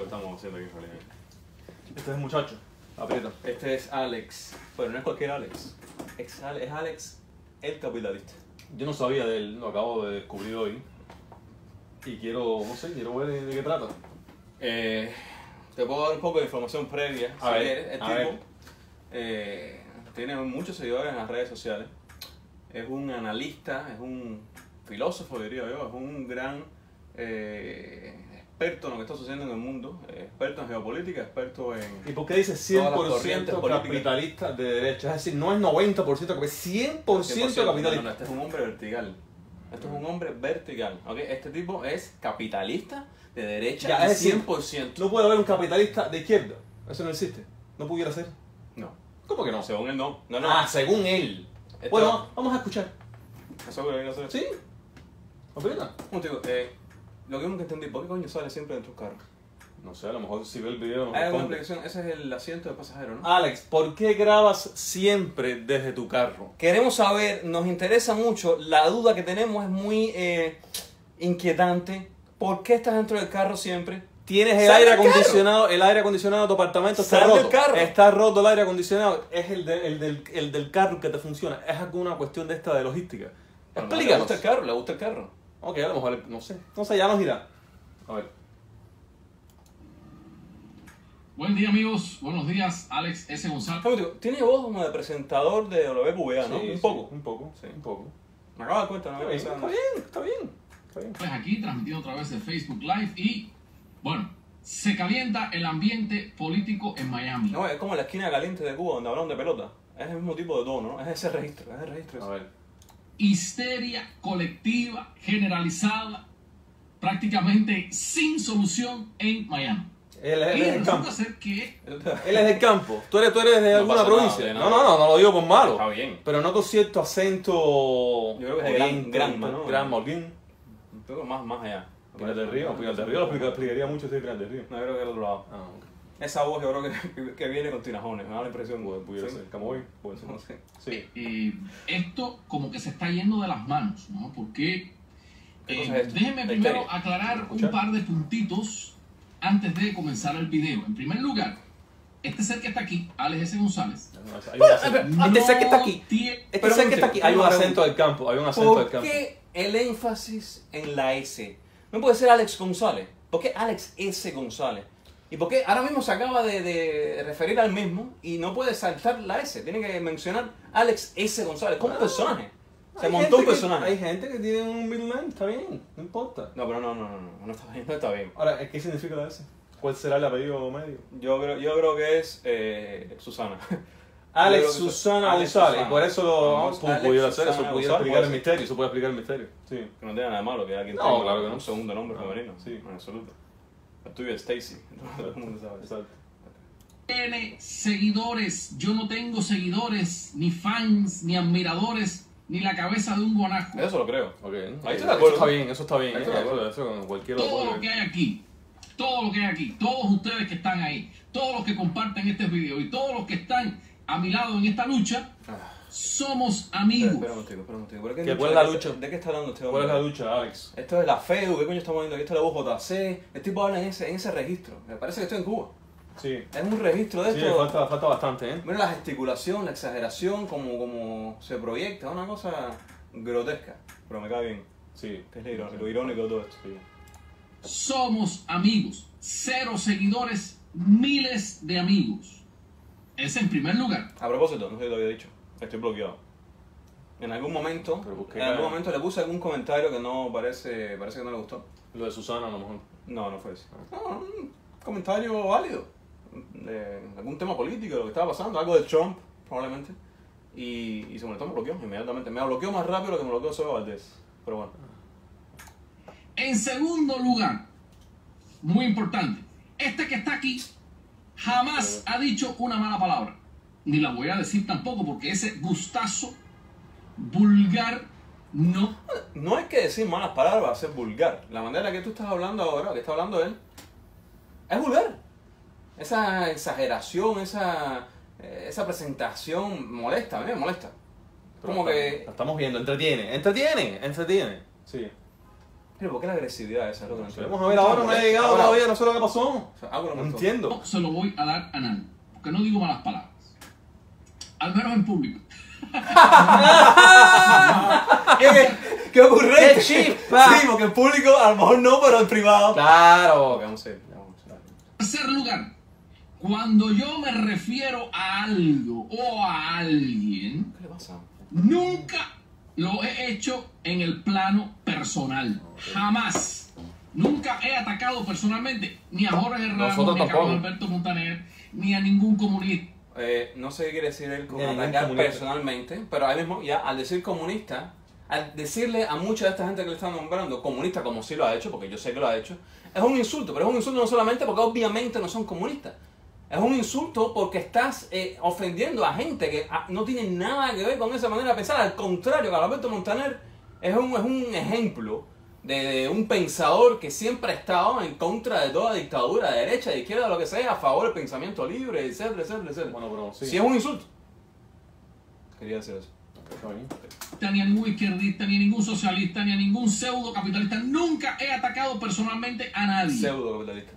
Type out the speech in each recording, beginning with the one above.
estamos haciendo aquí en realidad. Este es el muchacho. Aprieta. Este es Alex, pero no es cualquier Alex. Es Alex el capitalista. Yo no sabía de él, lo acabo de descubrir hoy. Y quiero, no sé, quiero ver de qué trata. Te puedo dar un poco de información previa. A ver, quieres. El a tipo ver. tiene muchos seguidores en las redes sociales. Es un analista, es un filósofo, diría yo. Es un gran experto en lo que está sucediendo en el mundo. Experto en geopolítica, experto en... ¿Y por qué dice todas las corrientes 100% políticas. capitalista de derecha? Es decir, no es 90%, es 100% capitalista. No, este es un hombre vertical. Esto es un hombre vertical. ¿Okay? Este tipo es capitalista de derecha Ya, y es decir, 100%. No puede haber un capitalista de izquierda. Eso no existe. No pudiera ser. No. ¿Cómo que no? Según él, no. No, no. Ah, según él. Esto- Bueno, vamos a escuchar. ¿Eso es lo que hay que hacer? ¿Sí? Aprieta. Un tío, lo que nunca entendí, ¿por qué coño sale siempre en tus carros? No sé, a lo mejor si ve el video no Hay alguna responde. explicación, ese es el asiento del pasajero, ¿no? Alex, ¿por qué grabas siempre desde tu carro? Queremos saber, nos interesa mucho, la duda que tenemos es muy inquietante. ¿Por qué estás dentro del carro siempre? Tienes el Sal aire del carro. acondicionado, el aire acondicionado de tu apartamento está Sal del roto. carro. Está roto el aire acondicionado. Es el del carro que te funciona. Es alguna cuestión de esta de logística. ¿Le Explícanos. gusta el carro? ¿Le gusta el carro? Ok, a lo mejor, no sé. No sé, ya nos dirá. A ver. Buen día amigos, buenos días, Alex S. González. Tiene voz como de presentador de WPA, ¿no? Sí, un sí, poco. un poco, Sí. un poco. Me acabo de dar cuenta, ¿no? Está bien, está bien, está bien. Pues aquí transmitiendo a través de Facebook Live y, bueno, se calienta el ambiente político en Miami. No, es como la esquina caliente de Cuba donde hablan de pelota. Es el mismo tipo de tono, ¿no? Es ese registro, es el registro. A ver. Histeria colectiva, generalizada, prácticamente sin solución en Miami. Él Y es del resulta campo. ser que Él es del campo. Tú eres de No alguna pasa nada, provincia. de No, nada. no lo digo por malo. Está bien. Pero noto cierto acento. Yo creo que es de oriente, Granma, ¿no? Granma, Holguín. Un poco más allá. Pinar del Río. Pinar del Río lo explicaría mucho si es Pinar del Río. No, yo creo que es del otro lado. Ah, ok. Esa voz yo creo que viene con tinajones, me da la impresión. Pudiera Sí. ser. Camoy, puede ser. No sé. Sí. esto como que se está yendo de las manos, ¿no? Porque ¿Qué cosa es esto? déjenme La primero histeria. aclarar ¿Escuchar? un par de puntitos antes de comenzar el video. En primer lugar, este ser que está aquí, Alex S. González, Hay un acento. Este ser que está aquí. tiene- Pero Sé que está aquí. Hay un acento del campo. Hay un acento del ¿Por campo. qué el énfasis en la S? No puede ser Alex González. ¿Por qué Alex S. González? ¿Y por qué ahora mismo se acaba de referir al mismo y no puede saltar la S? Tiene que mencionar Alex S. González como un personaje. Se Hay montó gente un que- personaje. Hay gente que tiene un middle name. Está bien. No importa. No, pero no está bien, no está bien. Ahora, ¿qué significa la S? ¿Cuál será el apellido medio? Yo creo que es Susana. Alex Yo creo que Susana Alex González. Susana. Por eso lo Vamos, Alex pudiera hacer. Eso Susana pudiera González, explicar el puede misterio. Eso puede explicar el misterio. Sí. Que no tiene nada de malo que alguien No, tenga claro que no. un segundo nombre No. femenino. Sí. En absoluto. El tuyo es Stacy. Todo el mundo sabe. Exacto. tiene seguidores. Yo no tengo seguidores, ni fans, ni admiradores, ni la cabeza de un guanajo. Eso lo creo. Ok. Ahí estoy de Eso acuerdo. está bien, eso está bien. Ahí estoy de acuerdo. Eso con cualquiera lo Todo puede lo que ver. hay aquí, todo lo que hay aquí, todos ustedes que están ahí, todos los que comparten este video y todos los que están a mi lado en esta lucha, somos amigos. Espera un momentico. ¿Por qué ¿Qué? lucha? ¿Cuál es la lucha? ¿De qué está hablando este ¿Cuál hombre? es la lucha, Alex? Esto es la FEDU, ¿qué coño estamos viendo? Aquí está la UJC. El tipo habla en ese registro. Me parece que estoy en Cuba. Sí. Es un registro de Sí, esto. falta bastante, ¿eh? Mira la gesticulación, la exageración, como se proyecta. Es una cosa grotesca. Pero me cae bien. Sí. Que es lo irónico de todo esto. Sí. Somos amigos. 0 seguidores, miles de amigos. Ese en primer lugar. A propósito, no sé si te había dicho. Estoy bloqueado. En algún momento, ¿Pero por qué? le puse algún comentario que no parece que no le gustó. Lo de Susana, a lo mejor. No fue eso. No, un comentario válido. De algún tema político, de lo que estaba pasando, algo de Trump, probablemente. Y se molestó, me bloqueó inmediatamente. Me bloqueó más rápido de lo que me bloqueó Seba Valdés. Pero bueno. En segundo lugar, muy importante, este que está aquí jamás ha dicho una mala palabra. Ni la voy a decir tampoco porque ese gustazo vulgar no. No hay que decir malas palabras para ser vulgar. La manera en la que tú estás hablando ahora, que está hablando él, es vulgar. Esa exageración, esa presentación molesta, a mí me molesta. Pero Como que... la estamos viendo, entretiene. Sí. Pero ¿por qué la agresividad esa? Vamos a ver, ahora no ha llegado todavía, no sé lo que pasó. O sea, algo No entiendo. No se lo voy a dar a nadie, porque no digo malas palabras. Al menos en público. ¿Qué ocurre? ¡Qué chispa! Sí, porque en público a lo mejor no, pero en privado. Claro. Vamos a ver. Tercer lugar, cuando yo me refiero a algo o a alguien, ¿Qué le pasa? nunca lo he hecho en el plano personal. Jamás. Nunca he atacado personalmente ni a Jorge Ramos, Nosotros ni a tampoco. Carlos Alberto Montaner, ni a ningún comunista. No sé qué quiere decir él con Ni ningún atacar comunista. personalmente, pero ahí mismo, ya al decir comunista, al decirle a mucha de esta gente que le están nombrando comunista, como sí lo ha hecho, porque yo sé que lo ha hecho, es un insulto, pero es un insulto no solamente porque obviamente no son comunistas. Es un insulto porque estás ofendiendo a gente que no tiene nada que ver con esa manera de pensar. Al contrario, Carlos Alberto Montaner es un ejemplo de un pensador que siempre ha estado en contra de toda dictadura, de derecha, de izquierda, lo que sea, a favor del pensamiento libre, etcétera, etcétera, etcétera. Bueno, pero sí. Si es un insulto. Quería decir eso. Está bien. Ni a ningún izquierdista, ni a ningún socialista, ni a ningún pseudo capitalista. Nunca he atacado personalmente a nadie. Pseudo capitalista.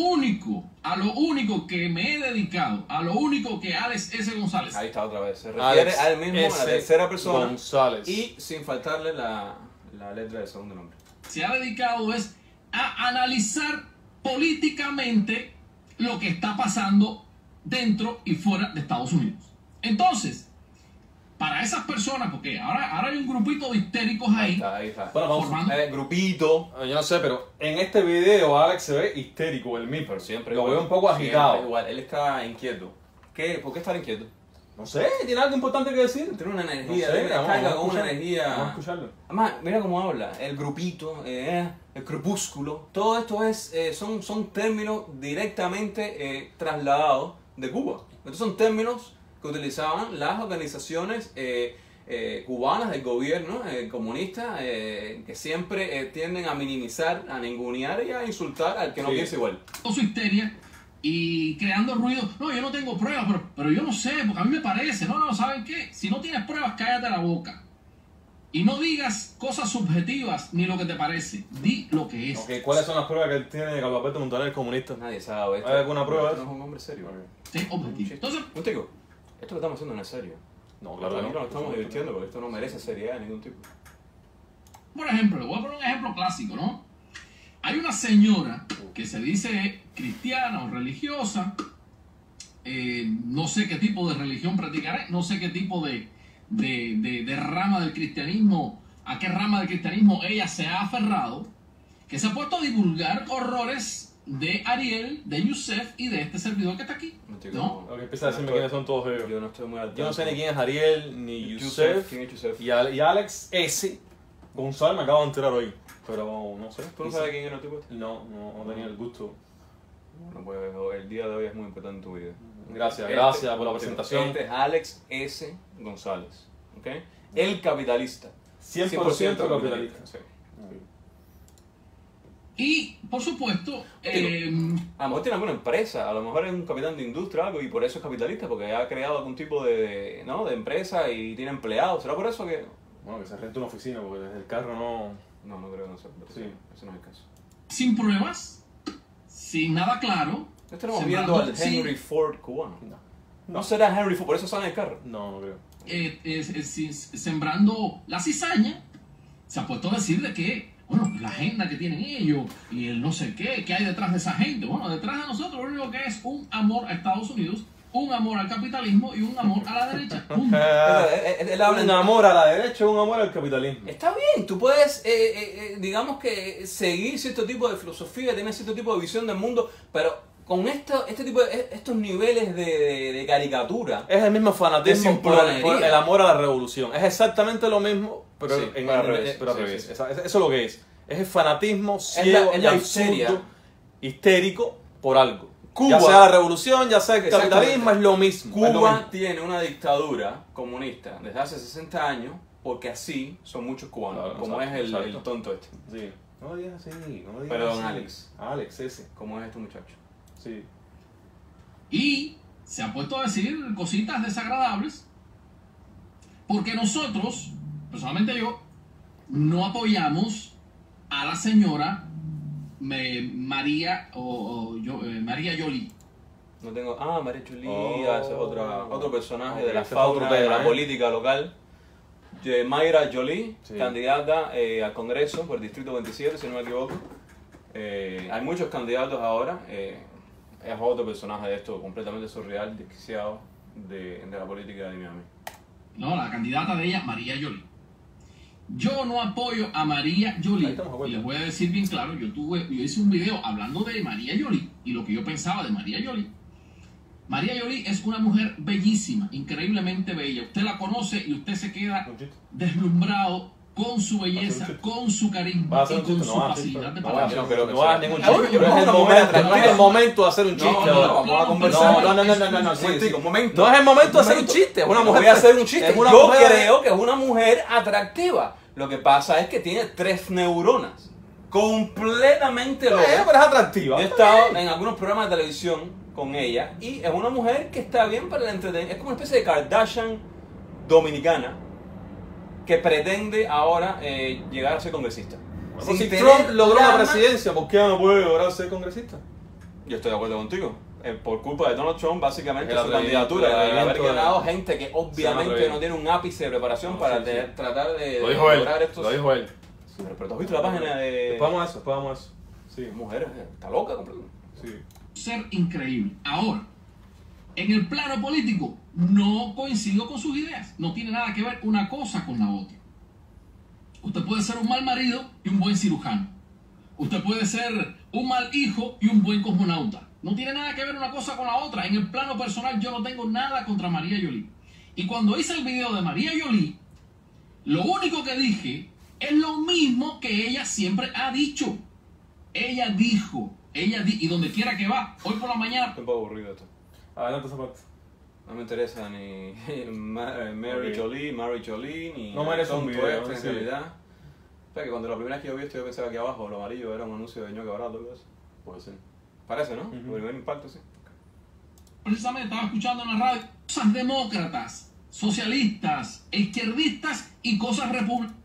A lo único que me he dedicado, a lo único que Alex S. González Ahí está otra vez. Se refiere Alex a él mismo, a la S. tercera persona. González. Y sin faltarle la letra del segundo nombre. se ha dedicado es a analizar políticamente lo que está pasando dentro y fuera de Estados Unidos. Entonces, para esas personas, porque ahora hay un grupito de histéricos ahí, Ahí está. Bueno, vamos. formando... Grupito. Yo no sé, pero en este video Alex se ve histérico, el mismo. Pero siempre Lo igual. veo un poco Siempre agitado. igual. Él está inquieto. ¿Por qué estar inquieto? No sé, ¿tiene algo importante que decir? Tiene una No energía, sé, tiene vamos carga a con una escuchar. energía. Vamos a escucharlo. Además, mira cómo habla, el grupito, el crepúsculo, todo esto son términos directamente trasladados de Cuba. Estos son términos que utilizaban las organizaciones cubanas del gobierno comunista, que siempre tienden a minimizar, a ningunear y a insultar al que no Sí. piensa igual. su histeria y creando ruido. No, yo no tengo pruebas, pero yo no sé, porque a mí me parece. No, ¿saben qué? Si no tienes pruebas, cállate la boca. Y no digas cosas subjetivas ni lo que te parece. Di lo que es. Ok, ¿cuáles son las pruebas que él tiene de Carlos Alberto Montaner comunista? Nadie sabe esto. ¿Hay alguna prueba? Esto no es un hombre serio. Sé objetivo. Entonces, Contigo, esto que estamos haciendo no es serio. No, claro que Aquí no. nos estamos divirtiendo porque esto no merece seriedad de ningún tipo. por ejemplo, le voy a poner un ejemplo clásico, ¿no? Hay una señora que se dice cristiana o religiosa, no sé qué tipo de religión practicaré, no sé qué tipo de rama del cristianismo, a qué rama del cristianismo ella se ha aferrado, que se ha puesto a divulgar horrores de Ariel, de Yusef y de este servidor que está aquí, ¿no? Ok, empieza a decirme quiénes son todos ellos. Yo no estoy muy al Yo no sé ni tanto. quién es Ariel, ni Yusef. ¿Quién es Yusef? Y Alex S. González me acabo de enterar hoy. Pero no sé. ¿Tú no sabes quién era el tipo? No tenía el gusto. Bueno, pues el día de hoy es muy importante en tu vida. Gracias por la presentación. Este es Alex S. González. ¿Ok? El capitalista. 100% capitalista. Sí. Y, por supuesto, A lo mejor tiene alguna empresa, a lo mejor es un capitán de industria o algo y por eso es capitalista, porque ha creado algún tipo de empresa y tiene empleados. ¿Será por eso que...? Bueno, que se rente una oficina, porque desde el carro no... No creo que no sea. Sí. Ese no es el caso. sin pruebas, sin nada claro, Estamos sembrando- viendo al sí, Henry Ford cubano. No. No será Henry Ford, por eso sale en el carro. No creo. sembrando la cizaña, se ha puesto a decir de que, bueno, la agenda que tienen ellos y el no sé qué hay detrás de esa gente. Bueno, detrás de nosotros lo único que es un amor a Estados Unidos, un amor al capitalismo y un amor a la derecha. Punto. Él habla Un en... amor a la derecha, un amor al capitalismo. Está bien, tú puedes, digamos que seguir cierto tipo de filosofía, tener cierto tipo de visión del mundo, pero con estos niveles de caricatura. Es el mismo fanatismo De por simplonería. el amor a la revolución. Es exactamente lo mismo, pero, Sí, pero al revés. pero al Sí, revés. sí. Eso es lo que es. Es el fanatismo ciego es y la absurdo, histeria. histérico por algo. Cuba- ya sea la revolución, ya sea el Exactamente. capitalismo, es lo mismo. es lo Cuba mismo. tiene una dictadura comunista desde hace 60 años, porque así son muchos cubanos, Claro, como exacto, es el exacto. tonto este, Sí. No lo digas así, no lo digas Perdón, así. Alex. Alex, ese. como es este muchacho. Sí. Y se ha puesto a decir cositas desagradables porque nosotros, personalmente yo, no apoyamos a la señora María Jolie. No tengo. Ah, María Jolie, Oh. ese es otro personaje Ok, de la ese es otro fauna de tema, la ¿eh? política local. Mayra Jolie, Sí. candidata al Congreso por el Distrito 27, si no me equivoco. Hay muchos candidatos ahora. Es otro personaje de esto completamente surreal, desquiciado de la política de Miami. No, la candidata de ella, María Jolie. Yo no apoyo a María Jolie. Ahí estamos de acuerdo. Y les voy a decir bien claro, yo hice un video hablando de María Jolie y lo que yo pensaba de María Jolie. María Jolie es una mujer bellísima, increíblemente bella. Usted la conoce y usted se queda Un chiste. deslumbrado con su belleza, chiste. con su Va a carisma hacer y un con chiste, su no va a hacer, facilidad de no va a palabra. hacer, No creo que no va a sea. hacer ningún Ah, bueno, chiste. yo No es creo el que una mujer momento, no atractiva. es el momento de hacer un chiste. no, ahora. vamos a conversar. No, Sí, sí, sí, sí. un momento. No es el momento de hacer un momento. chiste. Es una No mujer. voy a hacer un chiste. Es una Yo mujer- creo que es una mujer atractiva. Lo que pasa es que tiene 3 neuronas. Completamente locas. Pero es atractiva. Yo he estado en algunos programas de televisión con ella y es una mujer que está bien para el entretenimiento. Es como una especie de Kardashian dominicana que pretende ahora llegar a ser congresista. Bueno, Sin si tener Trump logró la más- presidencia, ¿por qué no puede lograr ser congresista? Yo estoy de acuerdo contigo. Por culpa de Donald Trump, básicamente, El su candidatura, el de haber atrevimiento de- ganado gente que Se llama obviamente atrevimiento. no tiene un ápice de preparación No, para sí, sí. tratar de Lo dijo él. lograr estos... Lo dijo él. Pero tú has visto la página de... Después vamos a eso, después vamos a eso. Sí, Mujer, está loca completamente. sí. Ser increíble. Ahora, en el plano político, no coincido con sus ideas. No tiene nada que ver una cosa con la otra. Usted puede ser un mal marido y un buen cirujano. Usted puede ser un mal hijo y un buen cosmonauta. No tiene nada que ver una cosa con la otra. En el plano personal yo no tengo nada contra María Jolie. Y cuando hice el video de María Jolie, lo único que dije es lo mismo que ella siempre ha dicho. Ella dijo, y donde quiera que va, hoy por la mañana, Estoy un poco aburrido de esto. Adelante esa parte. No me interesa ni Mary Ok. Jolie, ni No merece un tonto video, este, en sí. realidad. O sea, que cuando la primera vez que yo vi esto, yo pensaba que abajo, lo amarillo, era un anuncio de ñoque barato. ¿Qué es? Puede ser. Parece, ¿no? Ujú. El primer impacto, sí. precisamente estaba escuchando en la radio cosas demócratas, socialistas, izquierdistas y cosas republicanas.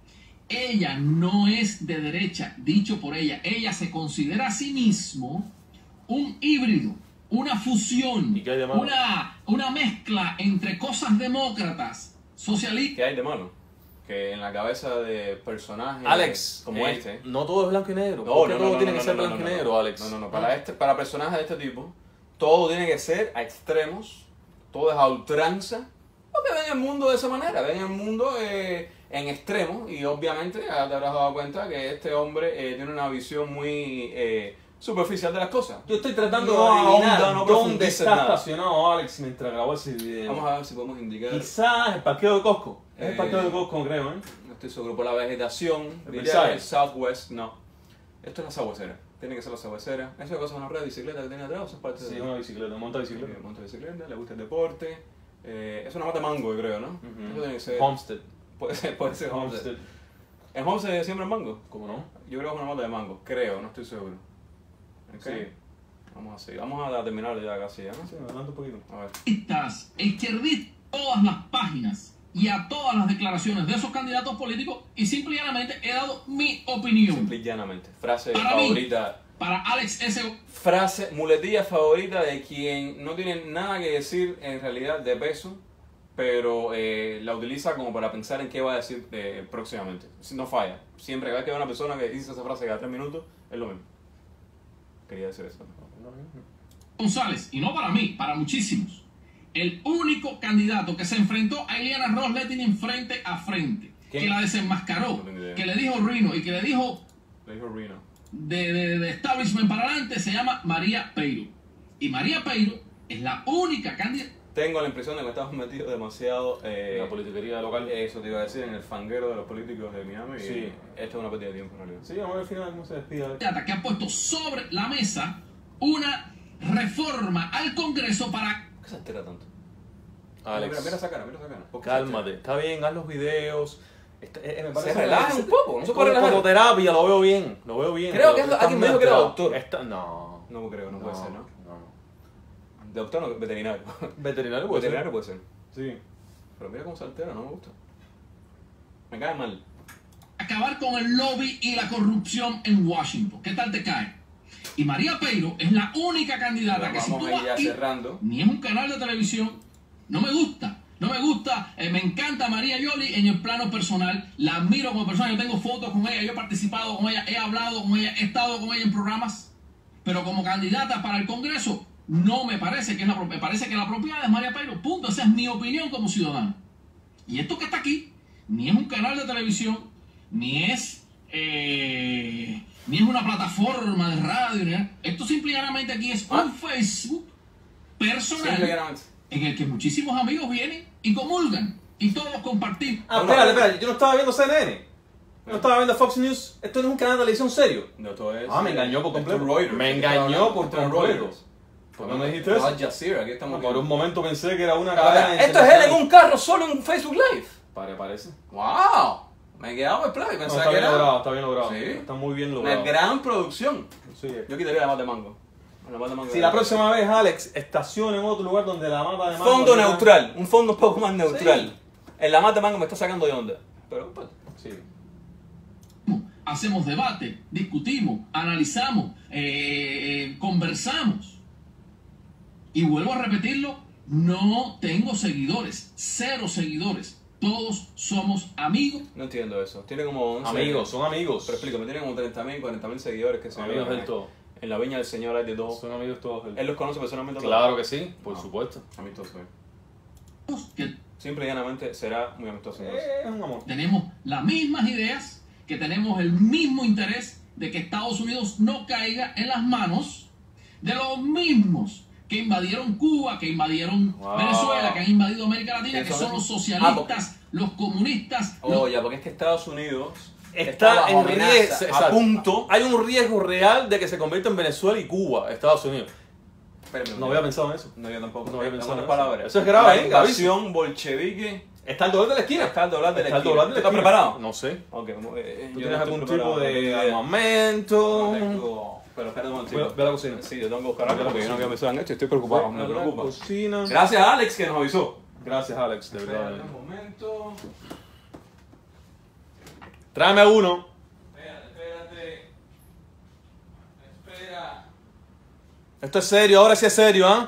Ella no es de derecha, dicho por ella. Ella se considera a sí mismo un híbrido, una fusión, ¿Y qué hay de malo? una mezcla entre cosas demócratas, socialistas. ¿Qué hay de malo? Que en la cabeza de personajes Alex, como este... No todo es blanco y negro. ¿Por qué todo tiene que ser blanco y negro, Alex? No. Para personajes de este tipo, todo tiene que ser a extremos, todo es a ultranza, porque ven el mundo de esa manera, ven el mundo en extremos y obviamente ya te habrás dado cuenta que este hombre tiene una visión muy superficial de las cosas. Yo estoy tratando No de adivinar ahonda, no dónde profundices está nada. estacionado Alex mientras grabó ese video. Vamos a ver si podemos indicar. Quizás el parqueo de Costco. Es el Eh, parqueo de Costco, creo, ¿eh? No estoy seguro por la vegetación. ¿El Diría Versailles? el Southwest, no. Esto es la sabuesera. Tiene que ser la sabuesera. Esa cosa es una red de bicicleta que tiene atrás, o eso es parte Sí, de... una bicicleta, monta bicicleta. Monta bicicleta, le gusta el deporte. Es una mata mango, yo creo, ¿no? Ujú. Eso tiene que ser... Homestead. Puede ser Homestead. Homestead. ¿En Homestead siembran mango? ¿Cómo no? Yo creo que es una mata de mango. Creo, no estoy seguro. Ok. Sí. Vamos a seguir. Vamos a terminar ya casi, ¿no? Sí, adelante un poquito. A ver. e izquierdistas, todas las páginas y a todas las declaraciones de esos candidatos políticos y simple y llanamente he dado mi opinión. Simple y llanamente. Frase Para mí. favorita. Para Alex S. Frase, muletilla favorita de quien no tiene nada que decir en realidad de peso, pero la utiliza como para pensar en qué va a decir próximamente. No falla. Siempre cada vez que ve una persona que dice esa frase cada 3 minutos, es lo mismo. Quería decir eso. González, y no para mí, para muchísimos, el único candidato que se enfrentó a Ileana Ros-Lehtinen frente a frente, ¿Quién? que la desenmascaró, No tengo idea. que le dijo Rino y que le dijo Le dijo Reno. de establishment para adelante, se llama María Peiro. Y María Peiro es la única candidata. Tengo la impresión de que estamos metidos demasiado... La politiquería local. Eso te iba a decir, en el fanguero de los políticos de Miami. Sí. Y esto es una pérdida de tiempo en realidad. Sí, vamos a ver al final cómo se despide. Alex. Que ha puesto sobre la mesa una reforma al Congreso para ¿Por qué se altera tanto? Alex, Mira esa cara, mira esa cara. ¿Por qué se cálmate. Está bien, haz los videos. Se relaja un poco, no se puede relajar. Como terapia, lo veo bien. Lo veo bien. Creo pero que está alguien me dijo que era mezclado. doctor. No. No creo, no puede ser, ¿no? No. Doctor no, veterinario. Veterinario puede Veterinario puede ser. ser. Sí. Pero mira cómo se altera, no me gusta. Me cae mal. acabar con el lobby y la corrupción en Washington. ¿Qué tal te cae? Y María Peiro es la única candidata que si tú vas aquí, ni es un canal de televisión, no me gusta. No me gusta, me encanta María Yoli en el plano personal, la admiro como persona, yo tengo fotos con ella, yo he participado con ella, he hablado con ella, he estado con ella en programas, pero como candidata para el Congreso, no me parece que es me parece que la propiedad es María Peiro, punto, esa es mi opinión como ciudadano. Y esto que está aquí, ni es un canal de televisión, ni es una plataforma de radio, ¿no? Esto simplemente aquí es un Facebook personal en el que muchísimos amigos vienen y comulgan y todos compartimos. Espérate, yo no estaba viendo CNN. No estaba viendo Fox News. Esto no es un canal de televisión serio. No, todo es. Me engañó por completo. Reuters. Me engañó por completo. ¿Por qué no me dijiste eso? Al Jazeera, aquí estamos. Por un momento pensé que era una cadena. Esto es él en un carro solo en Facebook Live. Parece. ¡Wow! Me he quedado en play. Está bien logrado, está bien logrado. Sí. Está muy bien logrado. Una gran producción. Sí. Yo quitaría la mata de mango. Si la próxima vez, Alex, estaciona en otro lugar donde la mata de mango... Fondo neutral, un fondo un poco más neutral. Sí. En la mata de mango me está sacando de onda. Pero, pues, sí. Hacemos debate, discutimos, analizamos, conversamos. Y vuelvo a repetirlo, no tengo seguidores, 0 seguidores. Todos somos amigos. No entiendo eso. Tiene como 11... Amigos, son amigos. Pero explícame, tiene como 30.000, 40.000 seguidores que se amigos del todo. En la viña del Señor hay de todo. Son amigos todos. ¿Él los conoce personalmente? Claro que sí, por supuesto. Amistoso. Simple y llanamente será muy amistoso. Es un amor. Tenemos las mismas ideas, que tenemos el mismo interés de que Estados Unidos no caiga en las manos de los mismos que invadieron Cuba, que invadieron Venezuela, que han invadido América Latina, que son los socialistas, los comunistas. Ya, porque es que Estados Unidos está en riesgo, a punto. Hay un riesgo real de que se convierta en Venezuela y Cuba, Estados Unidos. No había pensado en eso. No, yo tampoco. No había pensado en eso. Palabras. Eso es grave, La invasión bolchevique. Está al doblar de la esquina. Está al doblar de la esquina. ¿Tú estás preparado? No sé. Okay, ¿Tú tienes algún tipo de armamento? No tengo. Pero espérate un momentito. Ve a la cocina. Sí, yo tengo que buscar algo porque yo no quiero pensar en esto y estoy preocupado. Me preocupa. Cocina. Gracias a Alex que nos avisó. Gracias, Alex, de verdad. Espérate un momento. Tráeme uno. Espérate. Espera. Esto es serio, ahora sí es serio, ¿ah?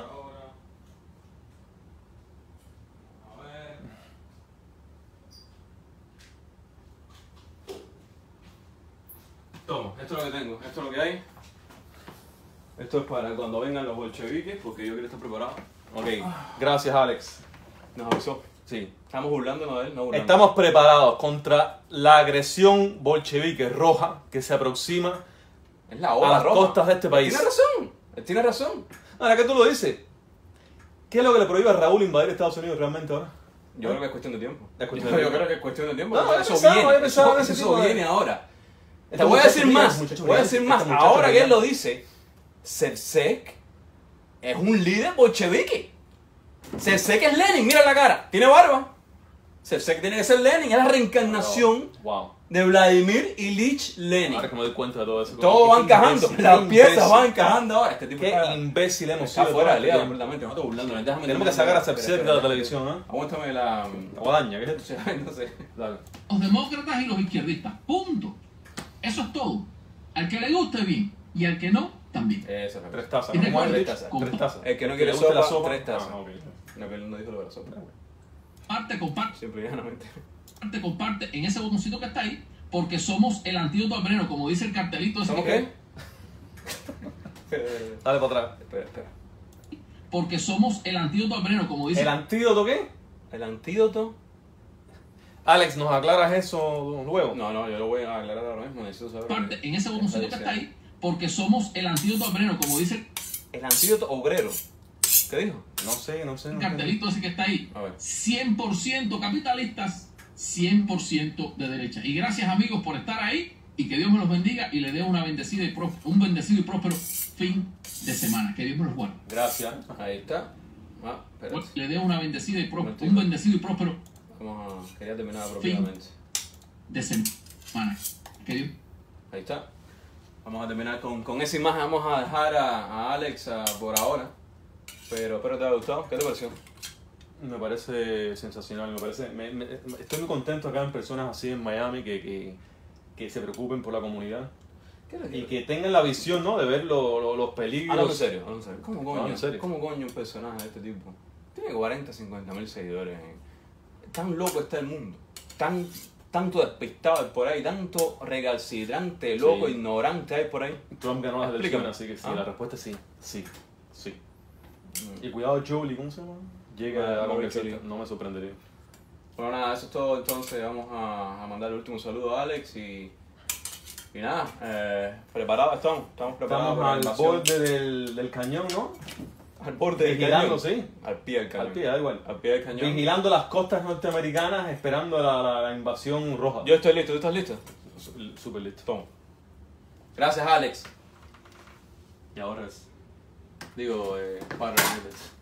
Toma, esto es lo que tengo, esto es lo que hay. Esto es para cuando vengan los bolcheviques, porque yo quiero estar preparado. Ok, gracias Alex. Nos avisó. Sí. Estamos burlándonos de él, no burlándonos. Estamos preparados contra la agresión bolchevique roja que se aproxima es la a las costas de este país. Tiene razón, él tiene razón. Ahora que tú lo dices, ¿qué es lo que le prohíbe a Raúl invadir Estados Unidos realmente ahora? Yo creo que es cuestión de tiempo. Yo creo que es cuestión de tiempo. No, eso viene ahora. Te voy a decir más. Ahora que él lo dice, Cercek es un líder bolchevique. Cercek es Lenin, mira la cara. Tiene barba. Cercek tiene que ser Lenin. Es la reencarnación de Vladimir Ilich Lenin. Ahora que me doy cuenta de todo eso. Todo va encajando. Las piezas van encajando ahora. Este tipo qué imbécil hemos sido. Está fuera de liga completamente. No estoy burlando. Tenemos que sacar a Cercek de la televisión, ¿eh? Aguántame la guadaña, ¿qué es esto? No sé. Dale. Los demócratas y los izquierdistas. Punto. Eso es todo. Al que le guste bien y al que no, también. Eso, 3 tazas. Y ¿No? recuerda, Tres tazas. El que no quiere gusta sopa, 3 tazas. Ah, ok. No, que él no dijo lo de la sopa. Comparte. Siempre y llanamente. Comparte en ese botoncito que está ahí, porque somos el antídoto al veneno, como dice el cartelito ese. ¿Somos que qué? Dale para atrás. Espera. Porque somos el antídoto al veneno, como dice. ¿El antídoto qué? El antídoto. Alex, ¿nos aclaras eso luego? No, yo lo voy a aclarar ahora mismo. Necesito saber. Parte en ese botoncito que está ahí, porque somos el antídoto al veneno, como dice. El antídoto obrero. ¿Qué dijo? No sé. El cartelito ese que está ahí. A ver. 100% capitalistas, 100% de derecha. Y gracias, amigos, por estar ahí. Y que Dios me los bendiga y le dé un bendecido y próspero fin de semana. Que Dios me los guarde. Gracias. Ahí está. Espérate. Le dé una bendecida y un bendecido y próspero. Quería terminar apropiadamente. De semana. Que Dios. Ahí está. Vamos a terminar con esa imagen. Vamos a dejar a Alex por ahora. Pero espero te haya gustado. ¿Qué te pareció? Me parece sensacional. Estoy muy contento acá en personas así en Miami que que se preocupen por la comunidad ¿Qué le y digo? que tengan la visión, ¿no? De ver los peligros. Hablando en serio, hablando en serio. ¿Cómo coño, No, en serio. ¿Cómo coño un personaje de este tipo? Tiene 40, 50 mil seguidores. Tan loco está el mundo. Tanto despistado hay por ahí, tanto recalcitrante, loco, Sí. ignorante hay por ahí. Trump ganó las Explícame. elecciones, así que sí, ¿Ah? la respuesta es sí, sí. Y cuidado, Jolie, ¿cómo se llama? Llega a Mauricio convencer, Lee. no me sorprendería. Bueno, nada, eso es todo. Entonces vamos a mandar el último saludo a Alex y nada, preparados estamos preparados Estamos para la al invasión. borde del cañón, ¿no? Al borde del Vigilando, cañón. sí. Al pie del cañón. Al pie, da igual. Al pie del cañón. Vigilando las costas norteamericanas, esperando la invasión roja. Yo estoy listo, ¿tú estás listo? Súper listo. Toma. Gracias, Alex. Y ahora es... Digo, para